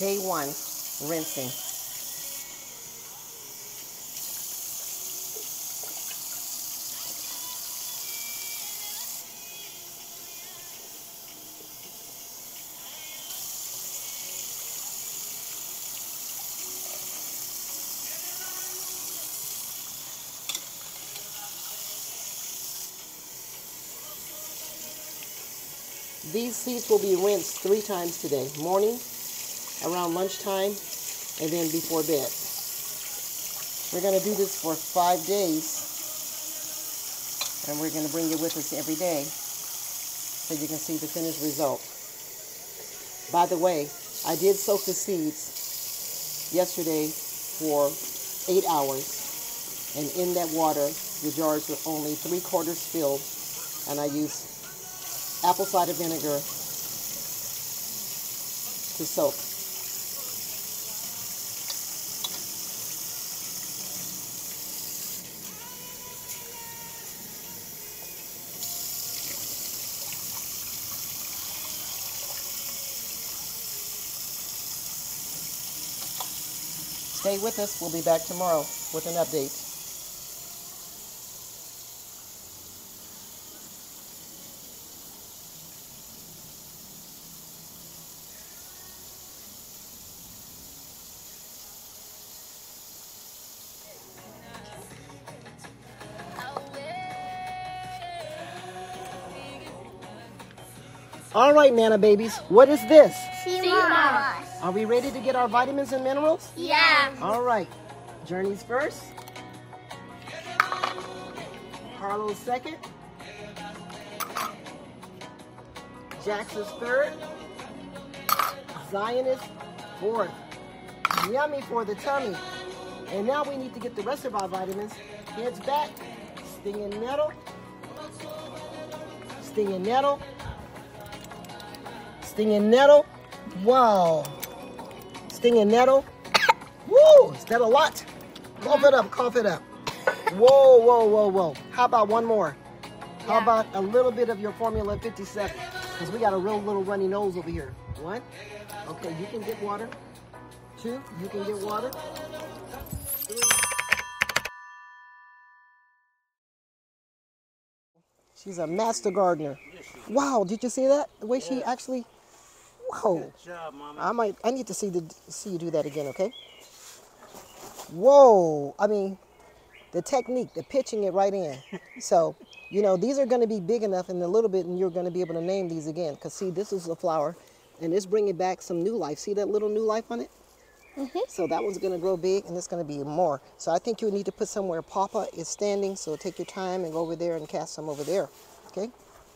Day 1, rinsing. These seeds will be rinsed 3 times today. Morning, around lunchtime, and then before bed. We're going to do this for 5 days. And we're going to bring you with us every day so you can see the finished result. By the way, I did soak the seeds yesterday for 8 hours. And in that water, the jars were only 3/4 filled. And I used apple cider vinegar to soak. Stay with us. We'll be back tomorrow with an update. All right, Nana babies, what is this? Sea moss. Are we ready to get our vitamins and minerals? Yeah. All right. Journey's first. Harlow's second. Jax is third. Zion is fourth. Yummy for the tummy. And now we need to get the rest of our vitamins. Heads back. Stinging nettle. Stinging nettle. Stinging nettle. Wow. Stinging nettle. Woo! Is that a lot? Cough it up, cough it up. Whoa, whoa, whoa, whoa. How about one more? How about a little bit of your Formula 57? Because we got a real little runny nose over here. 1. Okay, you can get water. 2, you can get water. 3. She's a master gardener. Wow, did you see that? The way she actually... Whoa. Good job, Mama. I need to see you do that again, okay? Whoa. I mean, the technique, the pitching it right in. So, you know, these are going to be big enough in a little bit, and you're going to be able to name these again. Because, see, this is a flower, and it's bringing back some new life. See that little new life on it? Mm-hmm. So that one's going to grow big, and it's going to be more. So I think you need to put somewhere Papa is standing. So take your time and go over there and cast some over there, okay?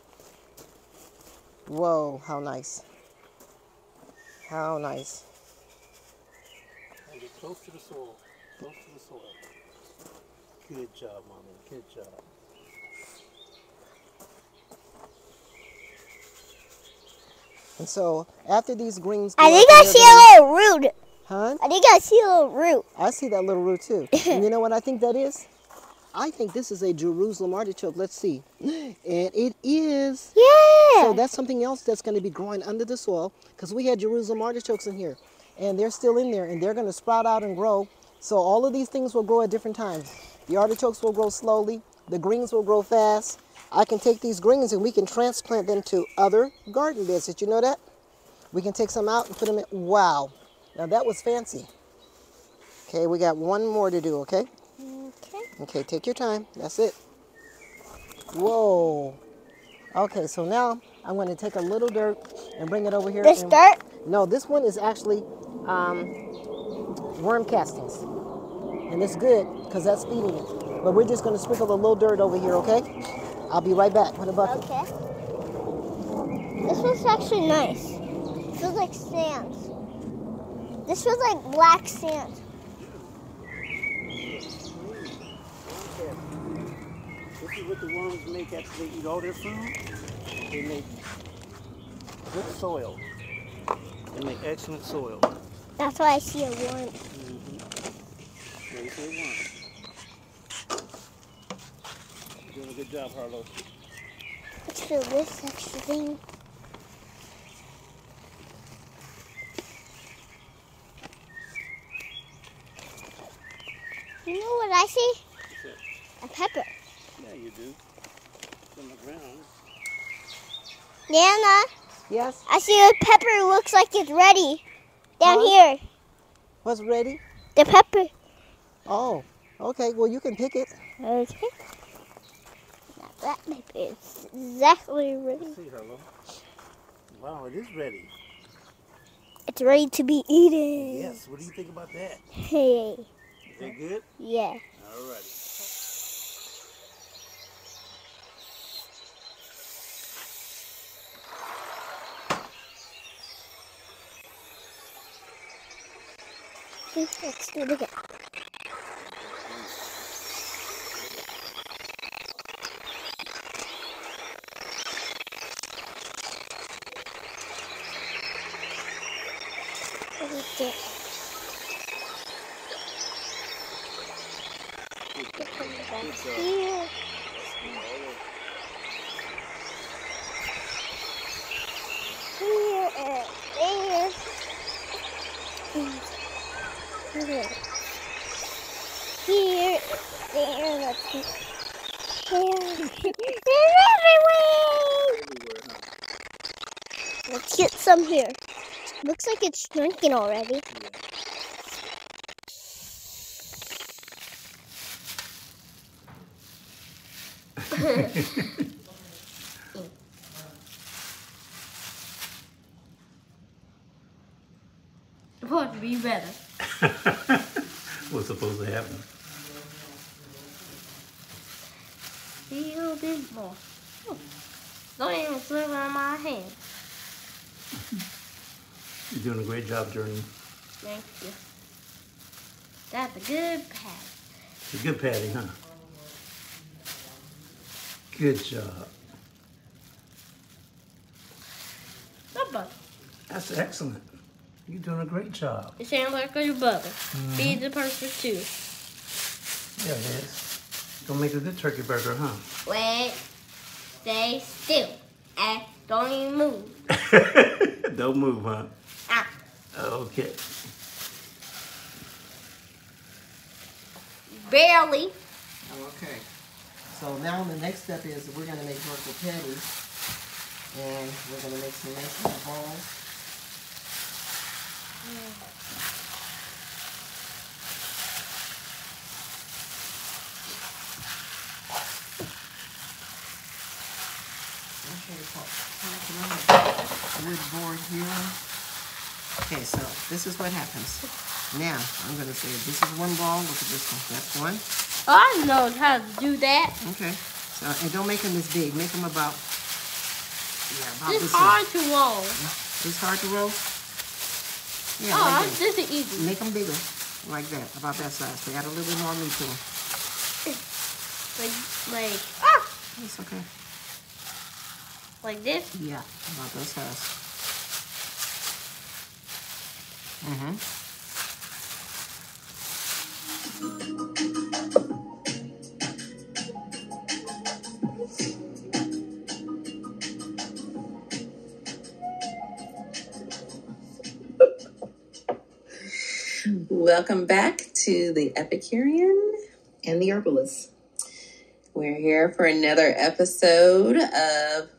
Whoa, how nice. How nice. And get close to the soil. Close to the soil. Good job, Mommy. Good job. And so after these greens, I think I see a little root. Huh? I think I see a little root. I see that little root too. And you know what I think that is? I think this is a Jerusalem artichoke. Let's see. And it is. Yeah. So that's something else that's going to be growing under the soil, because we had Jerusalem artichokes in here. And they're still in there, and they're going to sprout out and grow. So all of these things will grow at different times. The artichokes will grow slowly. The greens will grow fast. I can take these greens and we can transplant them to other garden beds. Did you know that? We can take some out and put them in. Wow. Now that was fancy. Okay, we got one more to do, okay? Okay. Okay, take your time. That's it. Whoa. Okay, so now I'm going to take a little dirt and bring it over here. This dirt? No, this one is actually worm castings. And it's good because that's feeding it. But we're just going to sprinkle a little dirt over here, okay? I'll be right back with a bucket. Okay. This one's actually nice. It feels like sand. This feels like black sand. This is what the worms make after they eat all their food. They make good soil. They make excellent soil. That's why I see a worm. There you see a worm. You're doing a good job, Harlow. Let's fill this extra thing. You know what I see? What's A pepper. Yeah, you do. It's on the ground. Nana, Yes? I see a pepper. Looks like it's ready. Down Huh? here. What's ready? The pepper. Oh, okay. Well, you can pick it. Okay. Now that pepper is exactly ready. Let's see, hello. Wow, it is ready. It's ready to be eaten. Yes, what do you think about that? Hey. Is that good? Yeah. Alrighty. Let's do it again. Okay. Here. Here and there. Here. Here, there, let's see. They're everywhere! Let's get some here. Looks like it's shrinking already. Supposed to be better. What's supposed to happen? Feel this more. Don't even slip on my hand. You're doing a great job, Journey. Thank you. That's a good pat. It's a good patty, huh? Good job. Bubba. That's excellent. You're doing a great job. It sounds like a bubba. Be the person too. Yeah, it is. Gonna make a good turkey burger, huh? Wait. Stay still. And don't even move. Don't move, huh? Ah. Okay. Barely. Okay. So now the next step is we're going to make vertical patties. And we're going to make some nice little balls. Okay, wood board here. Okay, so this is what happens. Now, I'm going to say this is one ball. Look at this one. That's one. Oh, I know how to do that. Okay. So, and don't make them this big. Make them about, about It's this hard to roll. It's hard to roll? Yeah, Oh, like that. this is easy. Make them bigger. Like that. About that size. They add a little bit more meat to them. It's okay. Like this? Yeah, about that size. Mm-hmm. Welcome back to the Epicurean And the herbalist. We're here for another episode of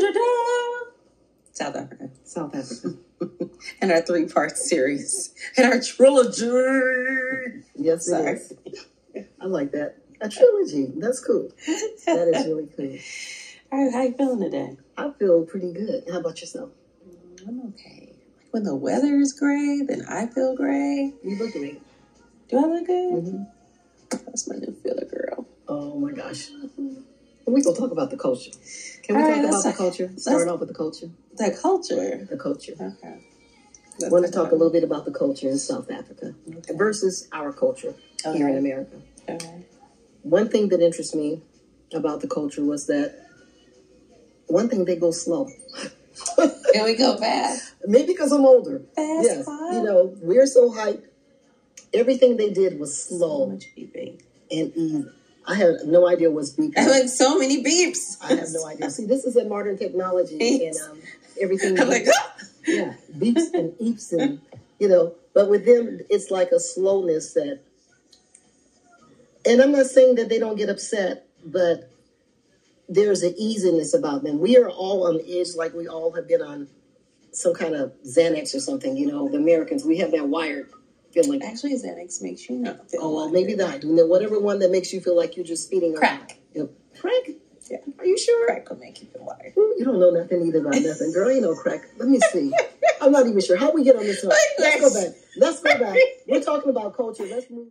South Africa. South Africa. And our 3-part series. And our trilogy. Yes, Sorry. it is. I like that. A trilogy. That's cool. That is really cool. All right, how you feeling today? I feel pretty good. How about yourself? I'm okay. Like when the weather is gray, then I feel gray. You look great. Do I look good? Mm-hmm. That's my new filler, girl. Oh my gosh. We're going to talk about the culture. Can we talk about the culture? Start off with the culture. The culture? The culture. Okay. I want to talk a little bit about the culture in South Africa versus our culture here in America. Okay. One thing that interests me about the culture was that one thing, they go slow. Can we go fast? Maybe because I'm older. Fast Yes. class? You know, we're so hyped. Everything they did was slow So much beeping. and easy. I had no idea what's beeping. I like so many beeps. I have no idea. See, this is a modern technology and everything. I'm like, yeah, beeps and eeps and, but with them, it's like a slowness that And I'm not saying that they don't get upset, but there's an easiness about them. We are all on the edge, like we all have been on some kind of Xanax or something. You know, the Americans, we have that wired feeling. Actually, Xanax makes you not feel. Oh, well, maybe that. Whatever one that makes you feel like you're just speeding around. Crack. Yep. Crack? Yeah. Are you sure? Crack will make you feel wired. You don't know nothing either about nothing, girl. You know crack. Let me see. I'm not even sure how we get on this one. Let's go back. We're talking about culture. Let's move.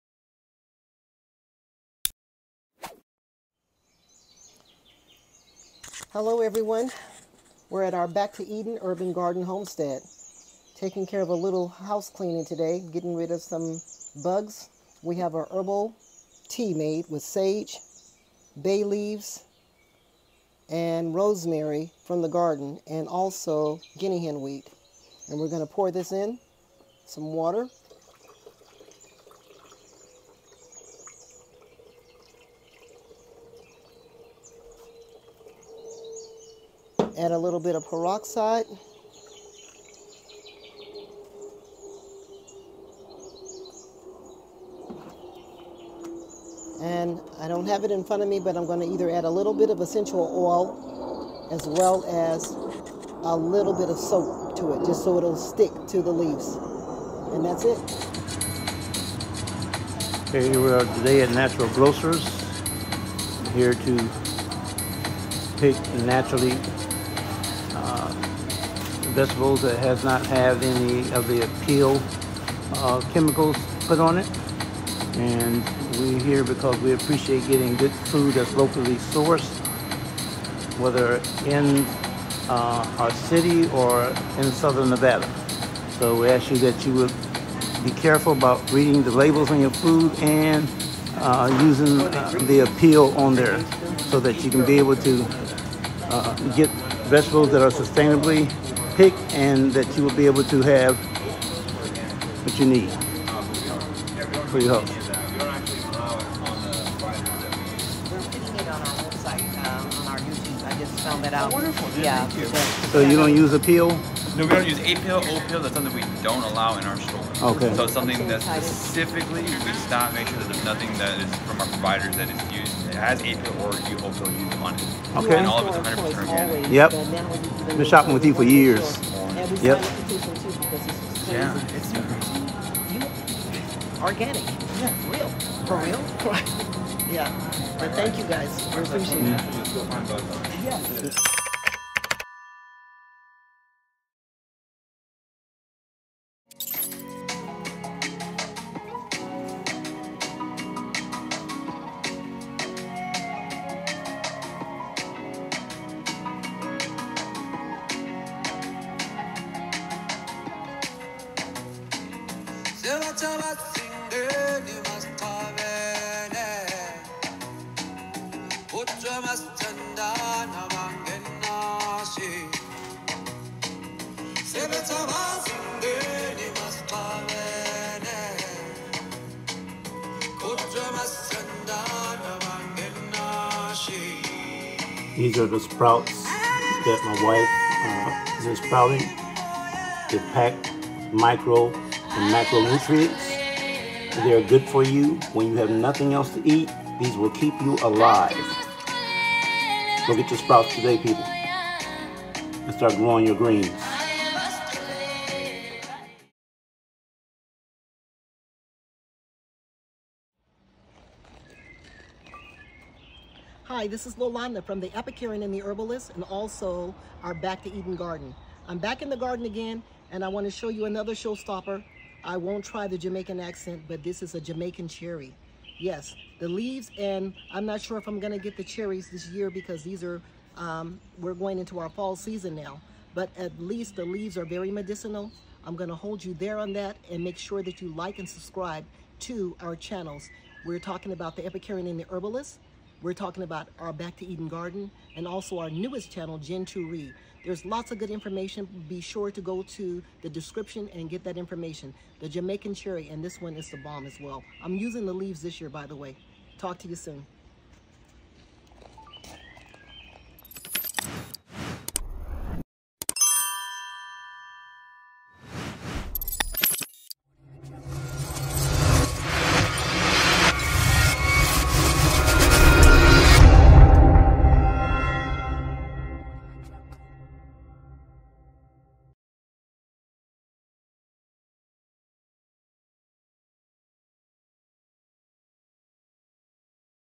Hello, everyone. We're at our Back to Eden Urban Garden Homestead, taking care of a little house cleaning today, getting rid of some bugs. We have our herbal tea made with sage, bay leaves, and rosemary from the garden, and also guinea hen weed. And we're going to pour this in, some water. Add a little bit of peroxide. And I don't have it in front of me, but I'm going to either add a little bit of essential oil as well as a little bit of soap to it, just so it'll stick to the leaves. And that's it. Okay, we are today at Natural Grocers, here to pick naturally vegetables that has not had any of the appeal chemicals put on it. And we're here because we appreciate getting good food that's locally sourced, whether in our city or in southern Nevada. So we ask you that you would be careful about reading the labels on your food and using the appeal on there, so that you can be able to get vegetables that are sustainably picked and that you will be able to have what you need for your health. We're putting it on our website, on our YouTube. I just found that out. Wonderful. Yeah. So you don't use appeal? No, we don't use A-pill, O-pill. That's something we don't allow in our store. Okay. So it's something that specifically we stop, make sure that there's nothing that is from our providers that is used, it has A-pill or O-pill used on it. Okay. And all of it's 100% organic. Yep. Been shopping with you for years. Yep. Yeah, it's Organic. Yeah, real. For real? Yeah. But thank you guys. We appreciate it. Yeah. These are the sprouts that my wife is sprouting. They're packed micro and macronutrients. They're good for you when you have nothing else to eat. These will keep you alive. Go get your sprouts today, people, and start growing your greens. Hi, this is Lolanda from the Epicurean and the Herbalist, and also our Back to Eden garden. I'm back in the garden again, and I want to show you another showstopper. I won't try the Jamaican accent, but this is a Jamaican cherry. Yes, the leaves, and I'm not sure if I'm going to get the cherries this year because these are, we're going into our fall season now. But at least the leaves are very medicinal. I'm going to hold you there on that, and make sure that you like and subscribe to our channels. We're talking about the Epicurean and the Herbalist. We're talking about our Back to Eden garden, and also our newest channel, Jen 2 Reed. There's lots of good information. Be sure to go to the description and get that information. The Jamaican cherry, and this one is the bomb as well. I'm using the leaves this year, by the way. Talk to you soon.